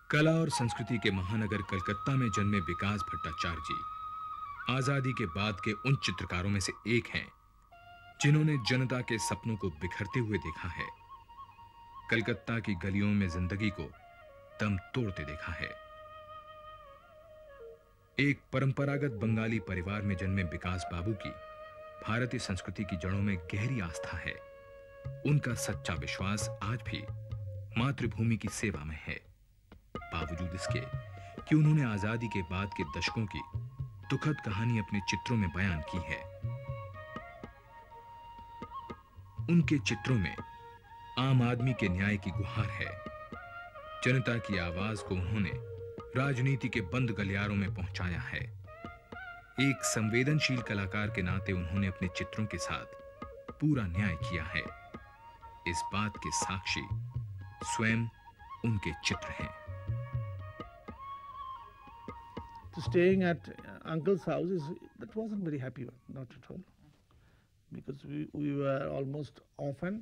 कला और संस्कृति के महानगर कलकत्ता में जन्मे विकास भट्टाचार्य जी आजादी के बाद के उन चित्रकारों में से एक हैं जिन्होंने जनता के सपनों को बिखरते हुए देखा है, कलकत्ता की गलियों में जिंदगी को दम तोड़ते देखा है। एक परंपरागत बंगाली परिवार में जन्मे विकास बाबू की भारतीय संस्कृति की जड़ों में गहरी आस्था है। उनका सच्चा विश्वास आज भी मातृभूमि की सेवा में है, बावजूद इसके कि उन्होंने आजादी के बाद के दशकों की दुखद कहानी अपने चित्रों में बयान की है। उनके चित्रों में आम आदमी के न्याय की गुहार है। जनता की आवाज को उन्होंने राजनीति के बंद गलियारों में पहुंचाया है। एक संवेदनशील कलाकार के नाते उन्होंने अपने चित्रों के साथ पूरा न्याय किया है। इस बात के साक्षी स्वयं उनके चित्र हैं। Staying at uncle's house that wasn't very happy one, not at all, because we were almost often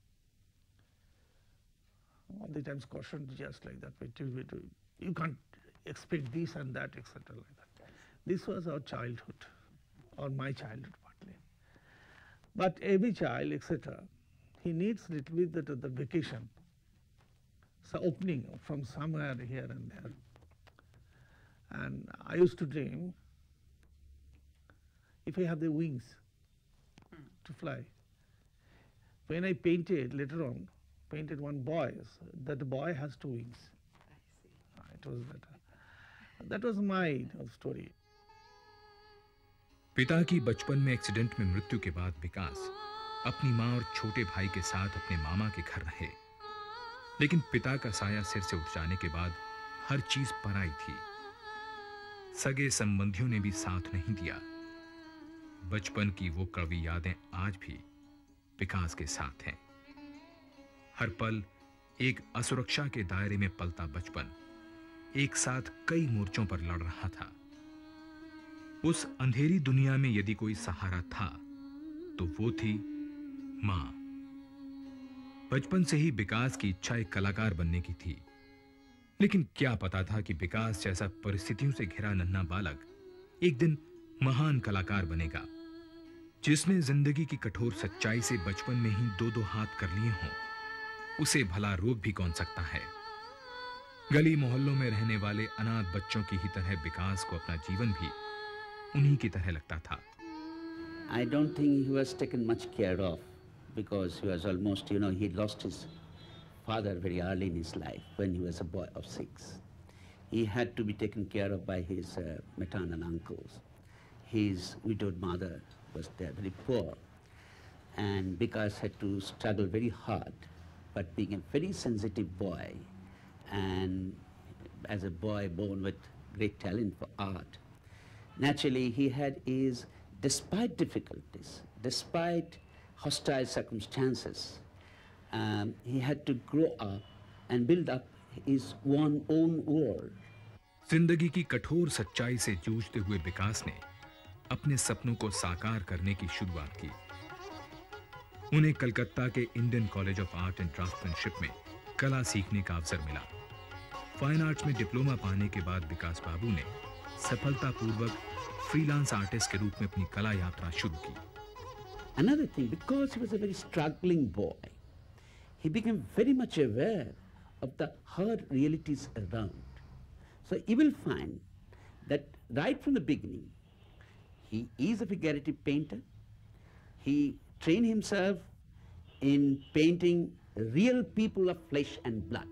all the times cautioned just like that. You can't expect this and that, etc. like that. This was our childhood, or my childhood partly. But every child, etc., he needs little bit the vacation, so opening from somewhere here and there. And I used to dream if I have the wings to fly. When I painted later on, painted one boy, that boy has two wings. I see. It was that was my story. पिता की बचपन में accident में मृत्यु के बाद विकास अपनी मां और छोटे भाई के साथ अपने मामा के घर रहे, लेकिन पिता का साया सिर से उठ जाने के बाद हर चीज पराई थी। सगे संबंधियों ने भी साथ नहीं दिया। बचपन की वो कड़वी यादें आज भी विकास के साथ हैं। हर पल एक असुरक्षा के दायरे में पलता बचपन एक साथ कई मोर्चों पर लड़ रहा था। उस अंधेरी दुनिया में यदि कोई सहारा था तो वो थी मां। बचपन से ही विकास की इच्छा एक कलाकार बनने की थी, लेकिन क्या पता था कि विकास जैसा परिस्थितियों से घिरा नन्हा बालक एक दिन महान कलाकार बनेगा। जिसने जिंदगी की कठोर सच्चाई से बचपन में ही दो दो हाथ कर लिए हों, उसे भला रोक भी कौन सकता है। गली मोहल्लों में रहने वाले अनाथ बच्चों की ही तरह विकास को अपना जीवन भी उन्हीं की तरह लगता था। I don't think he was taken much care of because he was almost, he lost his father very early in his life when he was a boy of 6. He had to be taken care of by his maternal uncles. His widowed mother was there, very poor, and Vikas had to struggle very hard. But being a very sensitive boy, and as a boy born with great talent for art, naturally he had his, despite difficulties, despite hostile circumstances, he had to grow up and build up his own world. जिंदगी की कठोर सच्चाई से जूझते हुए विकास ने अपने सपनों को साकार करने की शुरुआत की। उन्हें कलकत्ता के Indian college of art and draftsmanship में कला सीखने का अवसर मिला। फाइन आर्ट्स में डिप्लोमा पाने के बाद विकास बाबू ने सफलतापूर्वक फ्रीलांस आर्टिस्ट के रूप में अपनी कला यात्रा शुरू की। Another thing, because he was a very struggling boy, he became very much aware of the hard realities around. So you will find that right from the beginning, he is a figurative painter. He trained himself in painting real people of flesh and blood.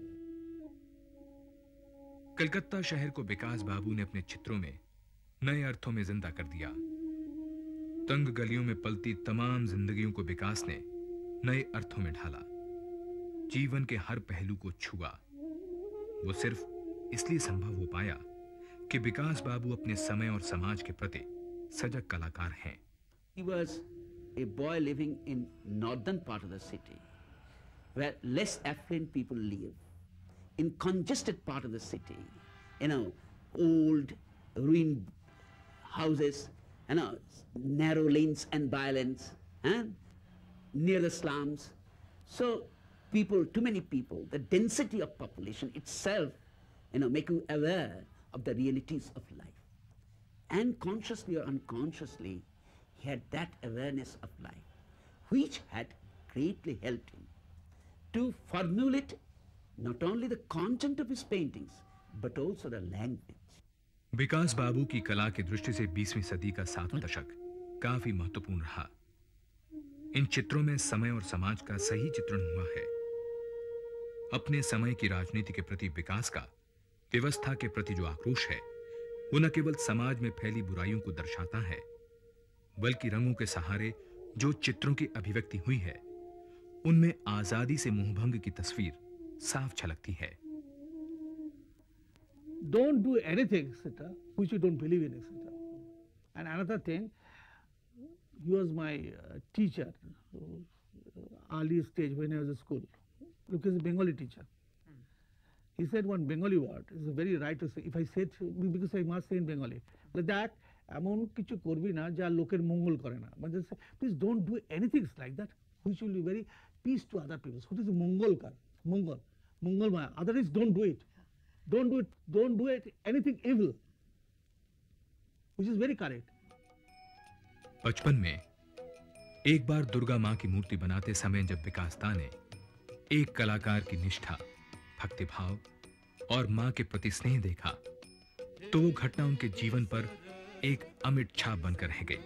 Calcutta शहर को विकास बाबू ने अपने चित्रों में नए अर्थों में जिंदा कर दिया। तंग गलियों में पलती तमाम जिंदगियों को विकास ने नए अर्थों में ढाला। जीवन के हर पहलू को छुआ। वो सिर्फ इसलिए संभव हो पाया कि विकास बाबू अपने समय और समाज के प्रति सजग कलाकार हैं। He was a boy living in northern part of the city, where less affluent people live. In congested part of the city, old ruined houses, narrow lanes and by-lanes, near the slums. So people, too many people, the density of population itself make you aware of the realities of life. And consciously or unconsciously, he had that awareness of life, which had greatly helped him to formulate not only the content of his paintings, but also the language. विकास बाबू की कला की दृष्टि से 20वीं सदी का 7वां दशक काफी महत्वपूर्ण रहा। इन चित्रों में समय और समाज का सही चित्रण हुआ है। अपने समय की राजनीति के प्रति विकास का व्यवस्था के प्रति जो आक्रोश है, वो न केवल समाज में फैली बुराइयों को दर्शाता है, बल्कि रंगों के सहारे जो चित्रों की अभिव्यक्ति हुई है, उनमें आजादी से मोहभंग की तस्वीर साफ झलकती है। Don't do anything, etc., which you don't believe in, etc. And another thing, he was my teacher, early stage when I was at school. Look, he's a Bengali teacher. He said one Bengali word, is very right to say, if I said, because I must say in Bengali, like that, এমন কিছু করবি না যা লোকের মঙ্গল করে না, মানে please don't do anything like that which will be very peace to other people. What is মঙ্গলকার, মঙ্গলময়, otherwise don't do it. Don't do it anything evil, which is very correct. बचपन में एक बार दुर्गा मां की मूर्ति बनाते समय जब विकास दा ने एक कलाकार की निष्ठा, भक्तिभाव और मां के प्रति स्नेह देखा, तो वो घटना उनके जीवन पर एक अमिट छाप बनकर रह गई।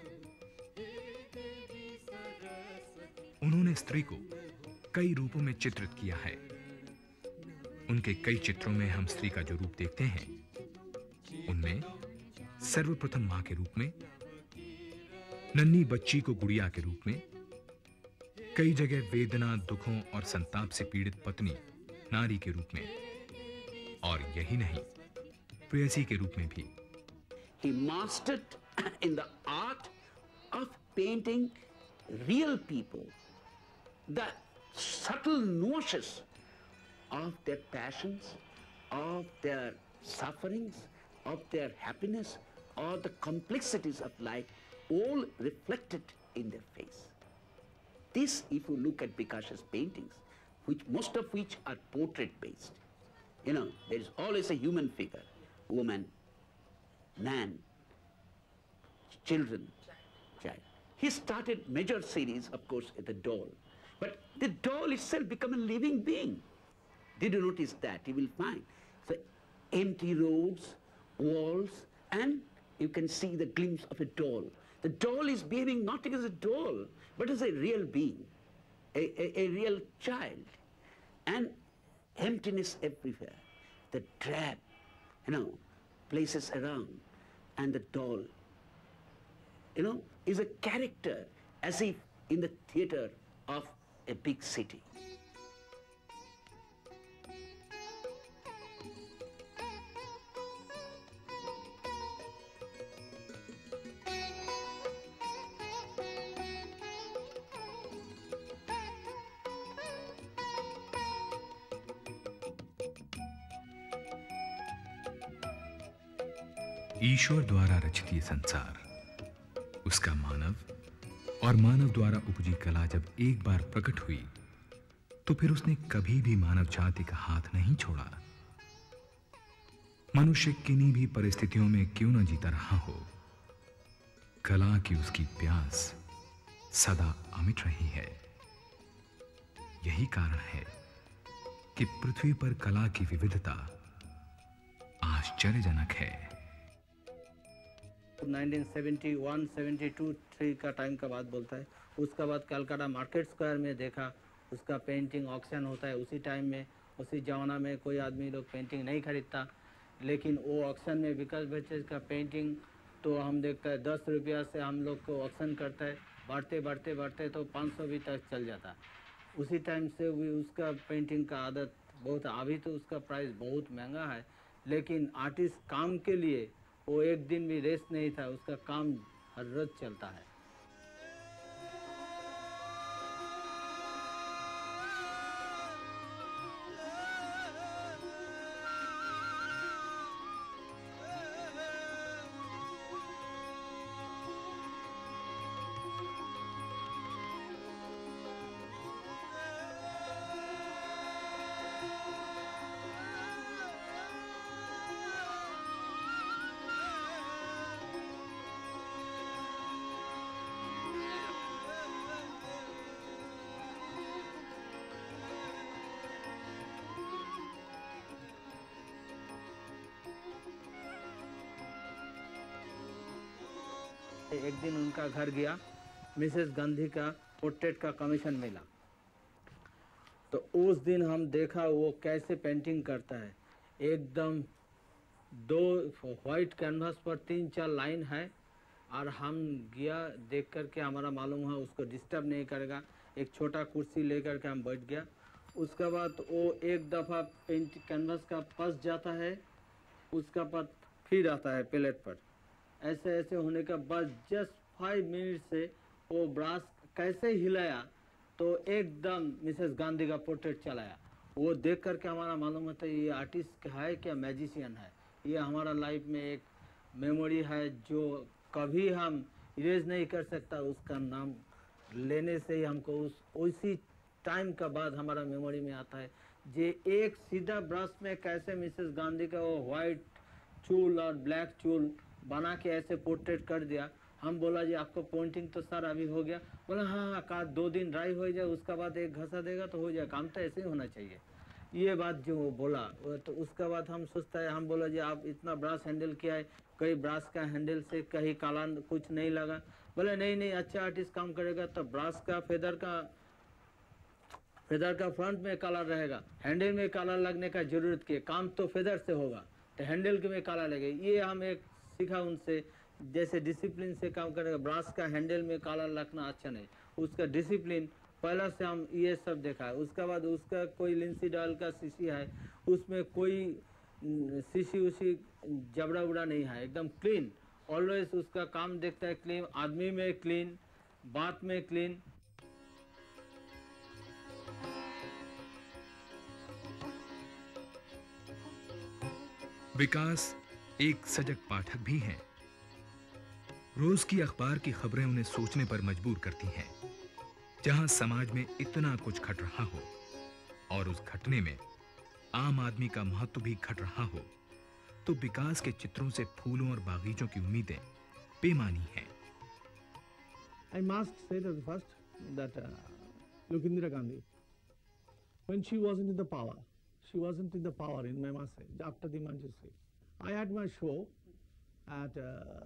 उन्होंने स्त्री को कई रूपों में चित्रित किया है। उनके कई चित्रों में हम स्त्री का जो रूप देखते हैं, उनमें सर्वप्रथम मां के रूप में, नन्ही बच्ची को गुड़िया के रूप में, कई जगह वेदना, दुखों और संताप से पीड़ित पत्नी नारी के रूप में, और यही नहीं, प्रेयसी के रूप में भी। He mastered in the art of painting real people, the subtle nuances of their passions, of their sufferings, of their happiness, or the complexities of life, all reflected in their face. This, if you look at Picasso's paintings, most of which are portrait-based, there is always a human figure, woman, man, children, child. He started major series, of course, at the doll. But the doll itself became a living being. Did you notice that? You will find empty roads, walls, and you can see the glimpse of a doll. The doll is behaving not as a doll, but as a real being, a real child. And emptiness everywhere. The drab, places around. And the doll, is a character as if in the theater of a big city. ईश्वर द्वारा रचित ये संसार, उसका मानव और मानव द्वारा उपजी कला जब एक बार प्रकट हुई, तो फिर उसने कभी भी मानव जाति का हाथ नहीं छोड़ा। मनुष्य किन्हीं भी परिस्थितियों में क्यों न जीता रहा हो, कला की उसकी प्यास सदा अमिट रही है। यही कारण है कि पृथ्वी पर कला की विविधता आश्चर्यजनक है। 1971-72 का टाइम का बात बोलता है। उसका बाद कलकत्ता मार्केट स्क्वायर में देखा, उसका पेंटिंग ऑक्शन होता है। उसी टाइम में, उसी जमाना में कोई आदमी लोग पेंटिंग नहीं खरीदता, लेकिन वो ऑक्शन में विकास बच्चे का पेंटिंग तो हम देखते हैं 10 रुपया से हम लोग को ऑक्शन करता है, बढ़ते तो 500 भी तक चल जाता। उसी टाइम से भी उसका पेंटिंग का आदत बहुत, अभी तो उसका प्राइस बहुत महंगा है, लेकिन आर्टिस्ट काम के लिए वो एक दिन भी रेस्ट नहीं था, उसका काम हर रोज चलता है। एक दिन उनका घर गया, मिसेस गांधी का पोर्ट्रेट का कमीशन मिला, तो उस दिन हम देखा वो कैसे पेंटिंग करता है। एकदम 2 वाइट कैनवास पर 3-4 लाइन है, और हम गया देख करके हमारा मालूम है उसको डिस्टर्ब नहीं करेगा। एक छोटा कुर्सी लेकर के हम बैठ गया। उसके बाद वो एक दफ़ा पेंट कैनवास का फंस जाता है, उसका बाद फिर आता है प्लेट पर। ऐसे ऐसे होने का बाद जस्ट 5 मिनट से वो ब्रश कैसे हिलाया तो एकदम मिसेस गांधी का पोर्ट्रेट चलाया। वो देख करके हमारा मालूम होता है ये आर्टिस्ट है क्या मैजिशियन है। ये हमारा लाइफ में एक मेमोरी है जो कभी हम इरेज नहीं कर सकता। उसका नाम लेने से ही हमको उसी टाइम का बाद हमारा मेमोरी में आता है जे एक सीधा ब्रश में कैसे मिसेस गांधी का वो वाइट चूल और ब्लैक चूल बना के ऐसे पोर्ट्रेट कर दिया। हम बोला जी आपको पेंटिंग तो सर अभी हो गया। बोला हाँ का 2 दिन ड्राई हो जाए, उसका बाद एक घसा देगा तो हो जाए, काम तो ऐसे ही होना चाहिए। ये बात जो वो बोला तो उसका बाद हम सोचता है, हम बोला जी आप इतना ब्रश हैंडल किया है, कहीं ब्रश का हैंडल से कहीं काला कुछ नहीं लगा। बोले नहीं अच्छा आर्टिस्ट काम करेगा तो ब्रश का फेदर का फ्रंट में काला रहेगा, हैंडल में काला लगने का जरूरत की, काम तो फेदर से होगा तो हैंडल में काला लगे। ये हम एक सीखा उनसे, जैसे डिसिप्लिन से काम करेगा। ब्रश का हैंडल में काला लगना अच्छा नहीं, उसका डिसिप्लिन पहला से हम ये सब देखा है। उसके बाद उसका कोई लिंसीडॉल का शीशी है, उसमें कोई शीशी उसी जबड़ा उबड़ा नहीं है, एकदम क्लीन। ऑलवेज उसका काम देखता है क्लीन, आदमी में क्लीन, बात में क्लीन। विकास एक सजग पाठक भी हैं। रोज की अखबार की खबरें उन्हें सोचने पर मजबूर करती हैं। जहां समाज में इतना कुछ घट रहा हो और उस घटने में आम आदमी का महत्व भी घट रहा हो, तो विकास के चित्रों से फूलों और बागीचों की उम्मीदें बेमानी हैं। I must say that first that look, Indira Gandhi, when she wasn't in the power, in my message after the Manchester. I had my show at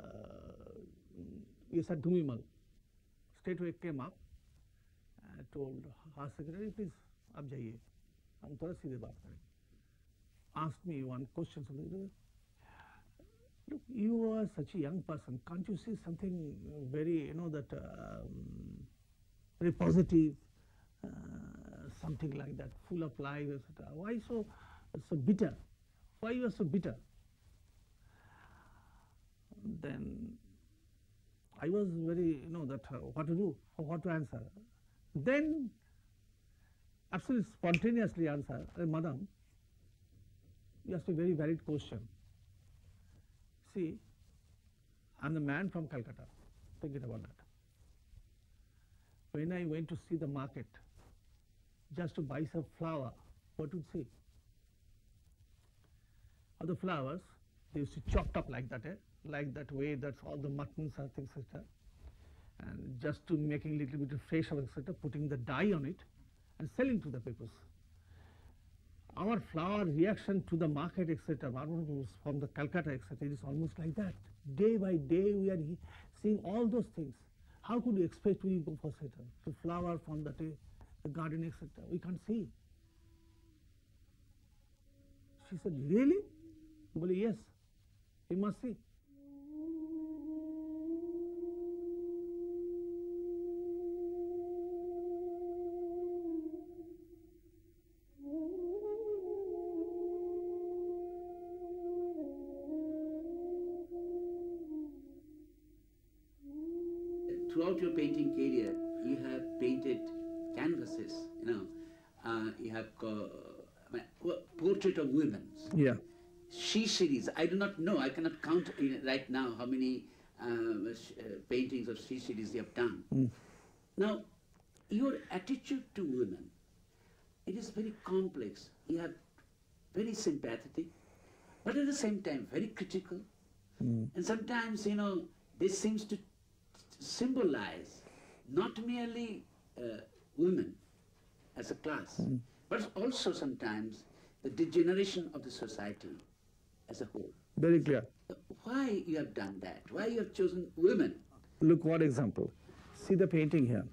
at Dhumimal. Straightway came up and told her secretary, please, ab jaiye, hum thoda seedhe baat karenge. Asked me one question, something. Look, you are such a young person. Can't you see something very, that very positive, something like that, full of life, etc. Why so bitter? Why you are so bitter? Then I was very, what to do, what to answer. Then, absolutely spontaneously answer, Madam, you asked a very valid question. See, I'm the man from Calcutta, thinking about that. When I went to see the market, just to buy some flower, what would see? All the flowers, they used to chopped up like that way, that's all the muttons and things, etc. And just to making little bit of fresh, etc., putting the dye on it and selling to the people. Our flower reaction to the market, etc., from the Calcutta, etc., it is almost like that. Day by day, we are seeing all those things. How could we expect we go for etc., to flower from the garden, etc.? We can't see. She said, really? Well, yes, we must see. Throughout your painting career, you have painted canvases, you have portrait of women. Yeah. She series, I do not know, I cannot count right now how many paintings of she series you have done. Now, your attitude to women, it is very complex. You are very sympathetic, but at the same time very critical. And sometimes, this seems to symbolize not merely women as a class, but also sometimes the degeneration of the society as a whole. Very clear. Why you have done that? Why you have chosen women Look, one example. See the painting here.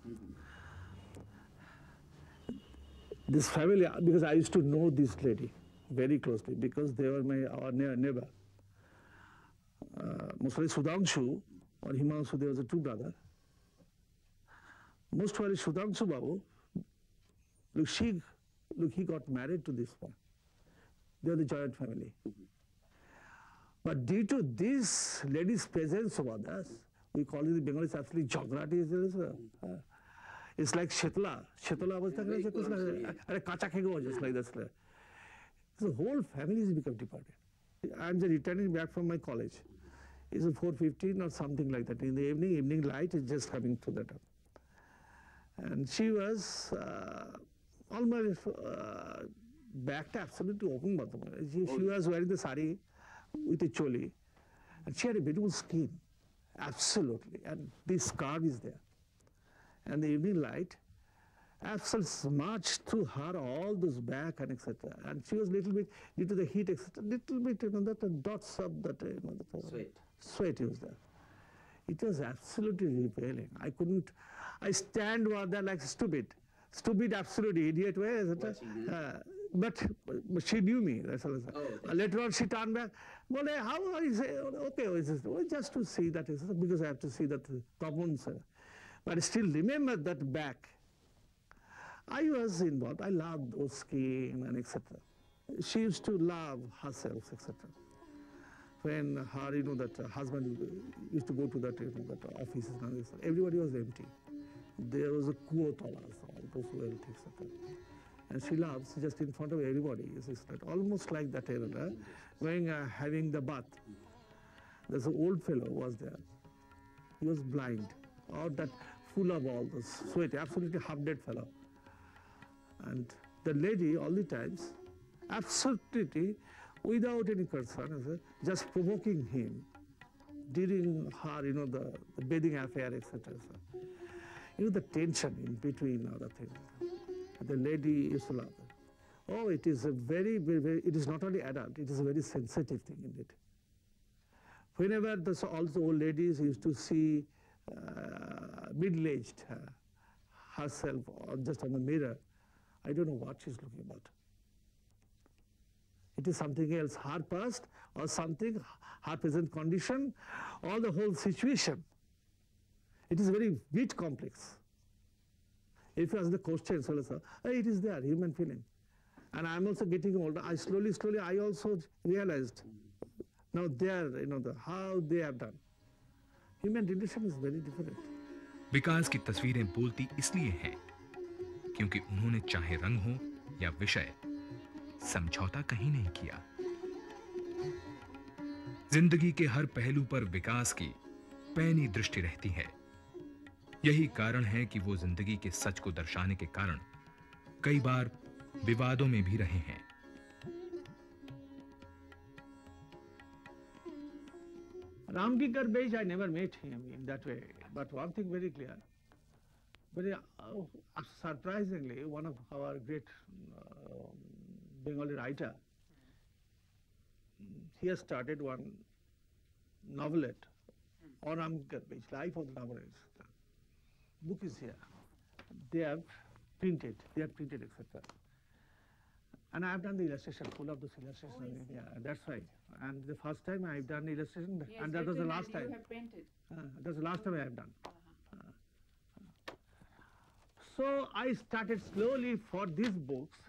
This family, because I used to know this lady very closely because they were our neighbor. Mostly Sudhanshu or Himanshu, there was a two brother. Most probably Sudhanshu Babu, look, he got married to this one. They were the joint family. But due to this lady's presence over us, we call it the Bengalis actually Jograti. It's like Shetla. Shetla was like Kacha Kego, just like that. The whole family has become departed. I'm just returning back from my college. It's 4:15 or something like that. In the evening light is just coming to that. And she was almost backed absolutely open. She was wearing the sari with a choli. And she had a beautiful skin, absolutely. And this scarf is there. And the evening light absolutely smudged through her all those back and etc. And she was little bit, due to the heat, etc., little bit, that dots of that, sweat was there. It was absolutely repelling. I stand over there like stupid, absolutely idiot way, etc. But she knew me. That's all. Later on, she turned back. Well, how are you saying? Okay, just to see that, because I have to see that common. But I still remember that back. I was involved. I loved those skiing and etc. She used to love herself, etc. When her, that husband used to go to that, that offices and everybody was empty. There was a kuotalas, all those wealth, etc. And she loves just in front of everybody. It's like, almost like that era, when having the bath. There's an old fellow was there. He was blind, or that full of all the sweat, absolutely half-dead fellow. And the lady all the times, absolutely without any concern, just provoking him during her, the bathing affair, etc. The tension in between other things. The lady used to love it. Oh, it is a very, very, it is not only adult, it is a very sensitive thing indeed. Whenever also old ladies used to see middle-aged herself or just on the mirror, I don't know what she's looking about. It is something else, her past or something, her present condition, or the whole situation. It is very bit complex. If you ask the question, it is there, human feeling. And I'm also getting older. I slowly, I also realized, now there, how they have done. Human relation is very different. विकास की तस्वीरें बोलती इसलिए हैं क्योंकि उन्होंने चाहे रंग हो या विषय समझौता कहीं नहीं किया। जिंदगी के हर पहलू पर विकास की पैनी दृष्टि रहती है। यही कारण है कि वो जिंदगी के सच को दर्शाने के कारण कई बार विवादों में भी रहे हैं। Ramkinkar Beige, I never met him in that way. But one thing very clear, very surprisingly, one of our great Bengali writer, he has started one novelette on Ramkinkar Beige, Life of the Novelist. Book is here. They have printed, etc. And I have done the illustration, full of those illustrations. Yeah, that's right. And the first time I have done the illustration, Yes, and that was the last time. You have painted. That's the last time I have done. So I started slowly for these books.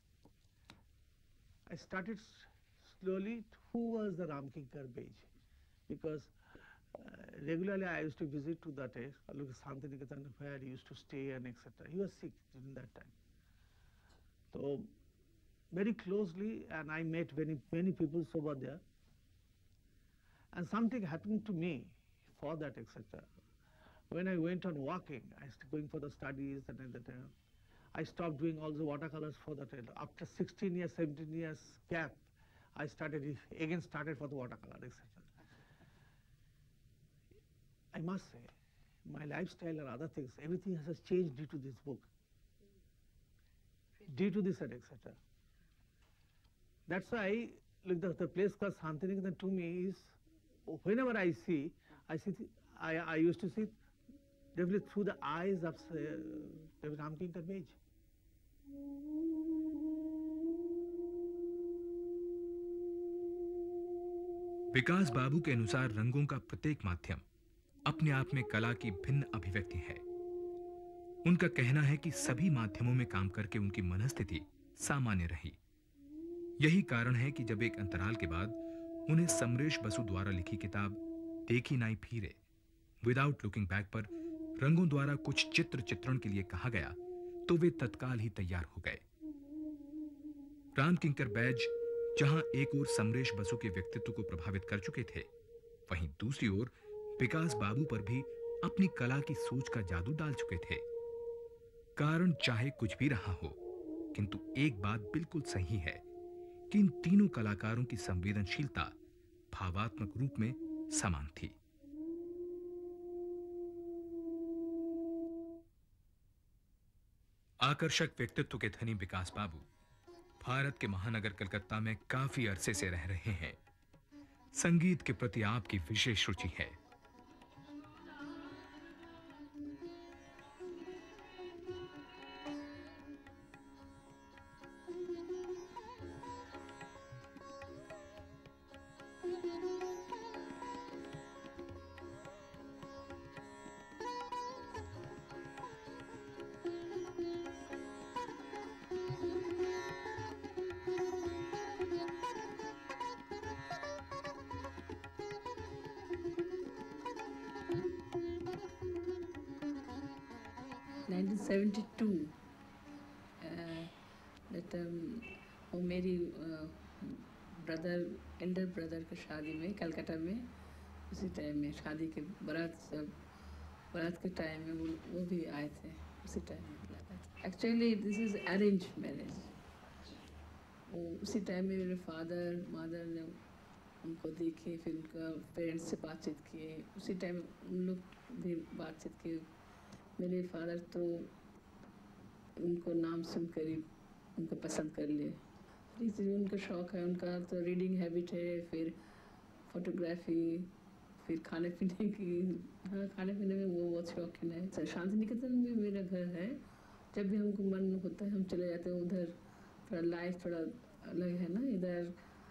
I started slowly who was the Ramkinkar Beige, because regularly I used to visit to that Santiniketan where he used to stay and etc. He was sick during that time. So very closely, and I met many people over there. And something happened to me for that, etc. When I went on walking, I was going for the studies, and I stopped doing all the watercolors for that. After 16 years, 17 years gap, I started for the watercolor, etc. I must say, my lifestyle and other things, everything has changed due to this book, due to this, etc. That's why, look, the place called Santiniketan to me is, whenever I see, I used to see directly through the eyes of David Ramkinder Mage. विकास बाबू के अनुसार रंगों का प्रत्येक माध्यम अपने आप में कला की भिन्न अभिव्यक्ति है। उनका कहना है कि सभी माध्यमों में काम करके उनकी मनस्थिति सामान्य रही। यही कारण है कि जब एक अंतराल के बाद उन्हें समरेश बसु द्वारा लिखी किताब देखी नाई फिरे विदाउट लुकिंग बैक पर रंगों द्वारा कुछ चित्रण के लिए कहा गया तो वे तत्काल ही तैयार हो गए। रामकिंकर बैज जहां एक ओर समरेश बसु के व्यक्तित्व को प्रभावित कर चुके थे, वहीं दूसरी ओर विकास बाबू पर भी अपनी कला की सोच का जादू डाल चुके थे। कारण चाहे कुछ भी रहा हो, किंतु एक बात बिल्कुल सही है कि इन तीनों कलाकारों की संवेदनशीलता भावात्मक रूप में समान थी। आकर्षक व्यक्तित्व के धनी विकास बाबू भारत के महानगर कलकत्ता में काफी अरसे से रह रहे हैं। संगीत के प्रति आपकी विशेष रुचि है। वो मेरी एल्डर ब्रदर की शादी में कलकत्ता में उसी टाइम में शादी के बारात के टाइम में वो भी आए थे उसी टाइम में। Actually this is arrange marriage. उसी टाइम में मेरे फादर मदर ने उनको देखे, फिर उनका पेरेंट्स से बातचीत किए, उसी टाइम उन लोग भी बातचीत किए। मेरे फादर तो उनको नाम सुनकर ही उनको पसंद कर लिए। इसलिए उनका शौक़ है, उनका तो रीडिंग हैबिट है, फिर फोटोग्राफी, फिर खाने पीने की, हाँ खाने पीने में वो बहुत शौकीन है। शांति निकेतन में मेरा घर है। जब भी हमको मन होता है हम चले जाते हैं उधर। थोड़ा लाइफ थोड़ा अलग है ना इधर,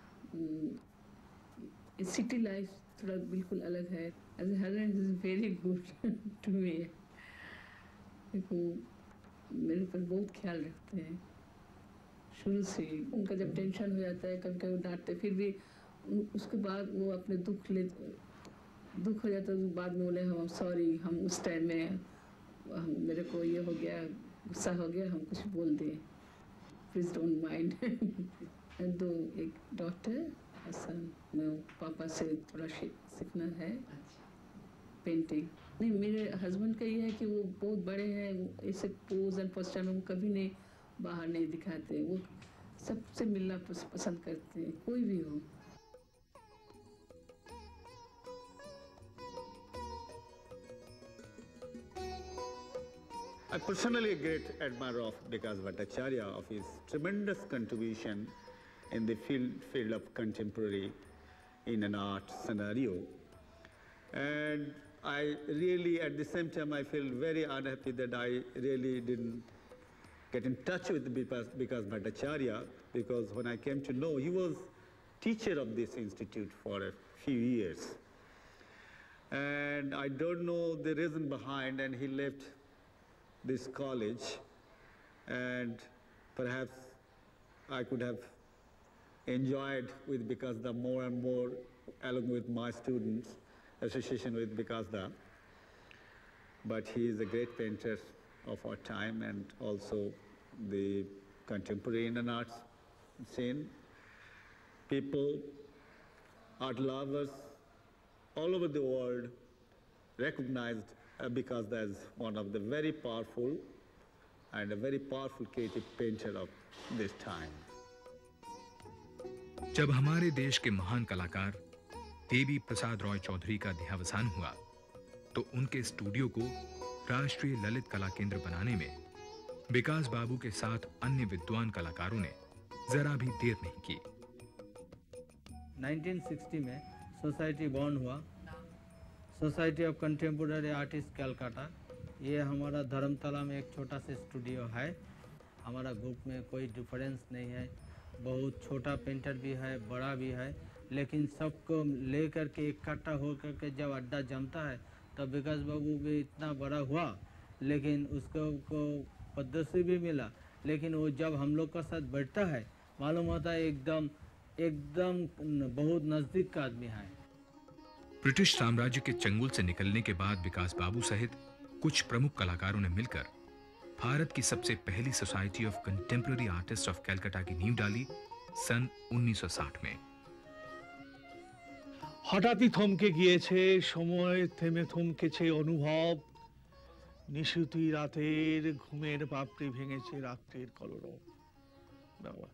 सिटी लाइफ थोड़ा बिल्कुल अलग है। As a husband is very good to me. देखो मेरे पर बहुत ख्याल रखते हैं शुरू से। उनका जब टेंशन हो जाता है कभी कभी डांटते, फिर भी उसके बाद वो अपने दुख हो जाता है, बाद में बोले हम सॉरी, हम उस टाइम में मेरे को ये हो गया, गुस्सा हो गया, हम कुछ बोल दिए, प्लीज डोंट माइंड। दो एक डॉटर हसन में पापा से थोड़ा सीखना है पेंटिंग। नहीं मेरे हस्बैंड का ये है कि वो बहुत बड़े हैं, ऐसे पोज एंड पोस्टर में वो कभी नहीं बाहर नहीं दिखाते। वो सबसे मिलना पसंद करते हैं, कोई भी हो। I'm personally a great admirer of Vikas Bhattacharya, of his tremendous contribution in the field of contemporary in an art scenario. And I really, at the same time, I feel very unhappy that I really didn't get in touch with Vikas Bhattacharya, because when I came to know, he was teacher of this institute for a few years. And I don't know the reason behind, and he left this college, and perhaps I could have enjoyed with Vikas Da more and more, along with my students, association with Vikas Da. But he is a great painter of our time, and also the contemporary Indian arts scene. People, art lovers all over the world recognized Vikas Da as one of the very powerful and a very powerful creative painter of this time. जब हमारे देश के महान कलाकार देवी प्रसाद रॉय चौधरी का देहावसान हुआ, तो उनके स्टूडियो को राष्ट्रीय ललित कला केंद्र बनाने में विकास बाबू के साथ अन्य विद्वान कलाकारों ने जरा भी देर नहीं की। 1960 में सोसाइटी बॉर्न हुआ। Society of contemporary artist Calcutta. ये हमारा धर्मतला में एक छोटा सा स्टूडियो है। हमारा ग्रुप में कोई डिफरेंस नहीं है, बहुत छोटा पेंटर भी है, बड़ा भी है, लेकिन सबको ले करके इकट्ठा हो करके जब अड्डा जमता है तब विकास बाबू भी इतना बड़ा हुआ, लेकिन उसको पद्मश्री भी मिला। लेकिन वो जब हम लोग का साथ बैठता है मालूम होता है एकदम बहुत नज़दीक का आदमी है। ब्रिटिश साम्राज्य के चंगुल से निकलने के बाद विकास बाबू सहित कुछ प्रमुख कलाकारों ने मिलकर भारत की सबसे पहली society of contemporary artist of Calcutta की नींव डाली सन 1960 में। হঠাৎই থমকে গিয়েছে সময়, থেমে থমকেছে অনুভব, নিশুতি রাতের ঘুমের পাপড়ি ভেঙেছে রাত্রির কলরব। বাবা,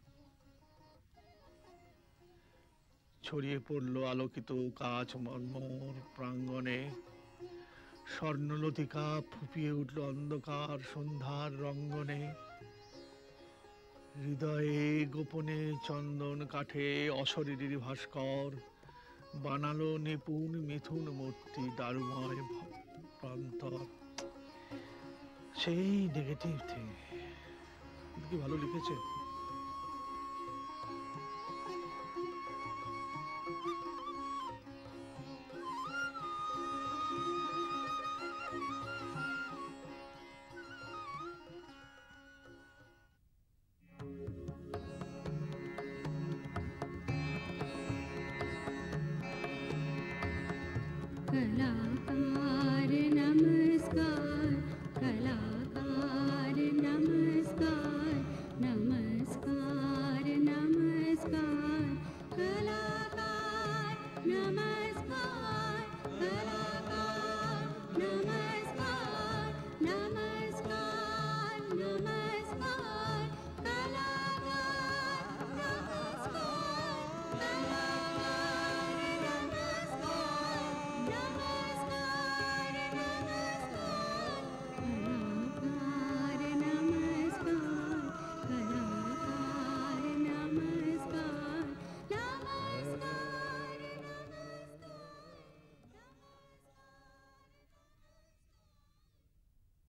ছড়িয়ে পড়ল আলোকিত কাচ মর্মর প্রাঙ্গণে, স্বর্ণলতিকা ফুপিয়ে উঠল অন্ধকার সন্ধ্যার রঙ্গনে। হৃদয়ে গোপনে চন্দন কাঠে অশরীরীর ভাস্কর বানালো নিপুণ মিথুন মূর্তি দারুময় প্রান্তর। সেই নেগেটিভ থিং কি ভালো লিখেছে।